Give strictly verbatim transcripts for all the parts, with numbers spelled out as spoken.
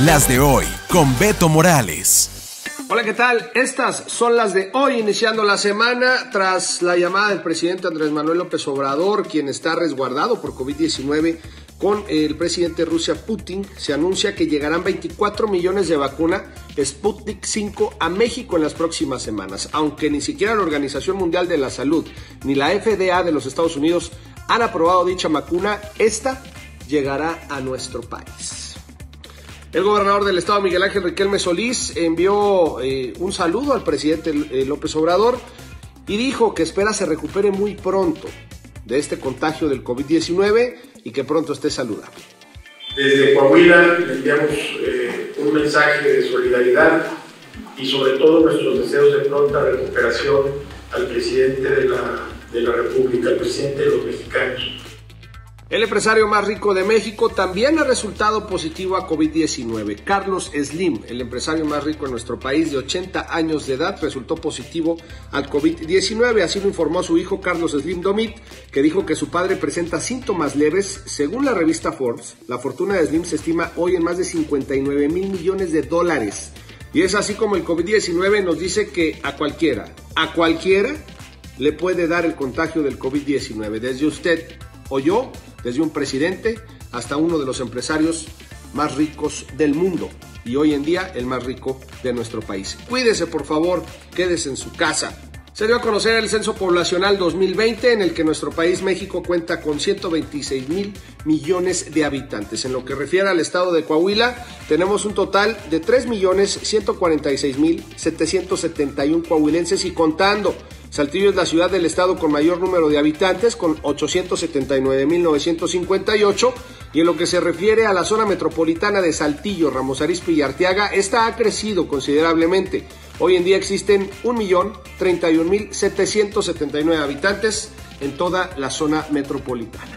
Las de hoy, con Beto Morales. Hola, ¿qué tal? Estas son las de hoy, iniciando la semana tras la llamada del presidente Andrés Manuel López Obrador, quien está resguardado por COVID diecinueve con el presidente de Rusia, Putin. Se anuncia que llegarán veinticuatro millones de vacuna Sputnik cinco a México en las próximas semanas, aunque ni siquiera la Organización Mundial de la Salud ni la F D A de los Estados Unidos han aprobado dicha vacuna. Esta llegará a nuestro país. El gobernador del estado, Miguel Ángel Riquelme Solís, envió eh, un saludo al presidente eh, López Obrador y dijo que espera se recupere muy pronto de este contagio del COVID diecinueve y que pronto esté saludable. Desde Coahuila le enviamos eh, un mensaje de solidaridad y sobre todo nuestros deseos de pronta recuperación al presidente de la, de la República, al presidente de los mexicanos. El empresario más rico de México también ha resultado positivo a COVID diecinueve. Carlos Slim, el empresario más rico en nuestro país de ochenta años de edad, resultó positivo al COVID diecinueve. Así lo informó su hijo Carlos Slim Domit, que dijo que su padre presenta síntomas leves. Según la revista Forbes, la fortuna de Slim se estima hoy en más de cincuenta y nueve mil millones de dólares. Y es así como el COVID diecinueve nos dice que a cualquiera, a cualquiera le puede dar el contagio del COVID diecinueve. Desde usted o yo, desde un presidente hasta uno de los empresarios más ricos del mundo y hoy en día el más rico de nuestro país. Cuídese, por favor, quédese en su casa. Se dio a conocer el Censo Poblacional dos mil veinte, en el que nuestro país, México, cuenta con ciento veintiséis mil millones de habitantes. En lo que refiere al estado de Coahuila, tenemos un total de tres millones ciento cuarenta y seis mil setecientos setenta y uno coahuilenses y contando. Saltillo es la ciudad del estado con mayor número de habitantes, con ochocientos setenta y nueve mil novecientos cincuenta y ocho, y en lo que se refiere a la zona metropolitana de Saltillo, Ramos Arizpe y Arteaga, esta ha crecido considerablemente. Hoy en día existen un millón treinta y un mil setecientos setenta y nueve habitantes en toda la zona metropolitana.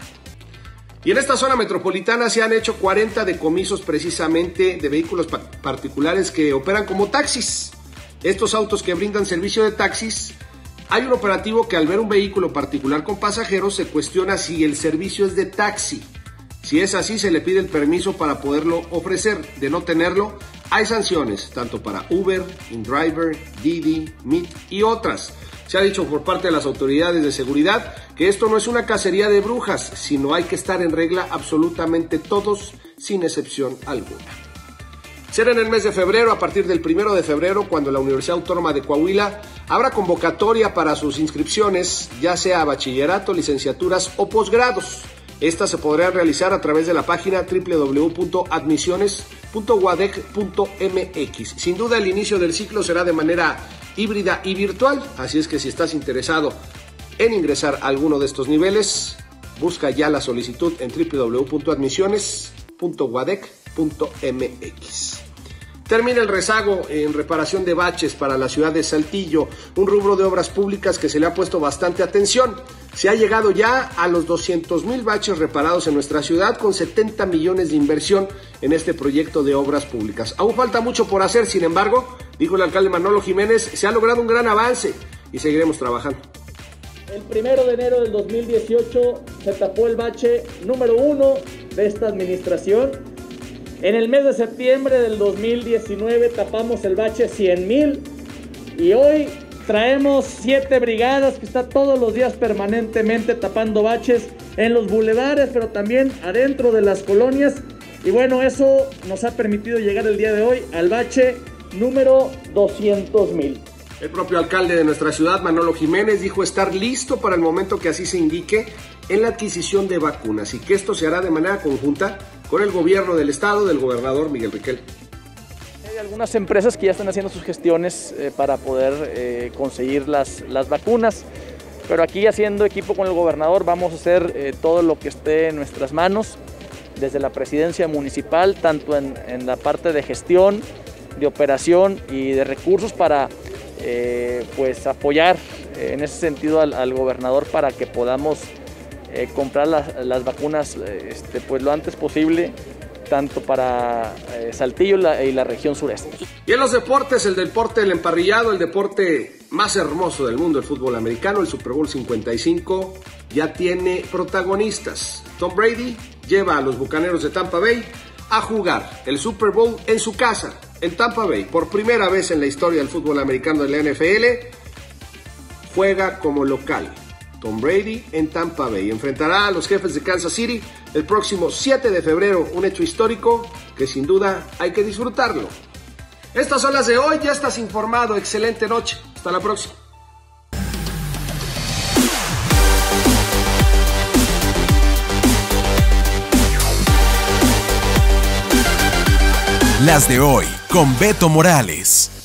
Y en esta zona metropolitana se han hecho cuarenta decomisos precisamente de vehículos pa- particulares que operan como taxis. Estos autos que brindan servicio de taxis, hay un operativo que al ver un vehículo particular con pasajeros se cuestiona si el servicio es de taxi. Si es así, se le pide el permiso para poderlo ofrecer. De no tenerlo, hay sanciones, tanto para Uber, InDriver, Didi, Meet y otras. Se ha dicho por parte de las autoridades de seguridad que esto no es una cacería de brujas, sino hay que estar en regla absolutamente todos, sin excepción alguna. Será en el mes de febrero, a partir del primero de febrero, cuando la Universidad Autónoma de Coahuila habrá convocatoria para sus inscripciones, ya sea a bachillerato, licenciaturas o posgrados. Estas se podrán realizar a través de la página doble u doble u doble u punto admisiones punto uadec punto m x. Sin duda el inicio del ciclo será de manera híbrida y virtual, así es que si estás interesado en ingresar a alguno de estos niveles, busca ya la solicitud en doble u doble u doble u punto admisiones punto uadec punto m x. Termina el rezago en reparación de baches para la ciudad de Saltillo, un rubro de obras públicas que se le ha puesto bastante atención. Se ha llegado ya a los doscientos mil baches reparados en nuestra ciudad con setenta millones de inversión en este proyecto de obras públicas. Aún falta mucho por hacer, sin embargo, dijo el alcalde Manolo Jiménez, se ha logrado un gran avance y seguiremos trabajando. El primero de enero del dos mil dieciocho se tapó el bache número uno de esta administración. En el mes de septiembre del dos mil diecinueve tapamos el bache cien mil y hoy traemos siete brigadas que están todos los días permanentemente tapando baches en los bulevares, pero también adentro de las colonias. Y bueno, eso nos ha permitido llegar el día de hoy al bache número doscientos mil. El propio alcalde de nuestra ciudad, Manolo Jiménez, dijo estar listo para el momento que así se indique en la adquisición de vacunas y que esto se hará de manera conjunta con el gobierno del estado del gobernador Miguel Riquelme. Hay algunas empresas que ya están haciendo sus gestiones eh, para poder eh, conseguir las, las vacunas, pero aquí haciendo equipo con el gobernador vamos a hacer eh, todo lo que esté en nuestras manos, desde la presidencia municipal, tanto en, en la parte de gestión, de operación y de recursos para eh, pues apoyar eh, en ese sentido al, al gobernador para que podamos eh, comprar las, las vacunas eh, este, pues lo antes posible, tanto para eh, Saltillo la, y la región sureste. Y en los deportes, el deporte del emparrillado, el deporte más hermoso del mundo, el fútbol americano, el Super Bowl cincuenta y cinco, ya tiene protagonistas. Tom Brady lleva a los Bucaneros de Tampa Bay a jugar el Super Bowl en su casa, en Tampa Bay. Por primera vez en la historia del fútbol americano de la N F L, juega como local. Tom Brady en Tampa Bay enfrentará a los Jefes de Kansas City el próximo siete de febrero, un hecho histórico que sin duda hay que disfrutarlo. Estas son las de hoy, ya estás informado, excelente noche, hasta la próxima. Las de hoy con Beto Morales.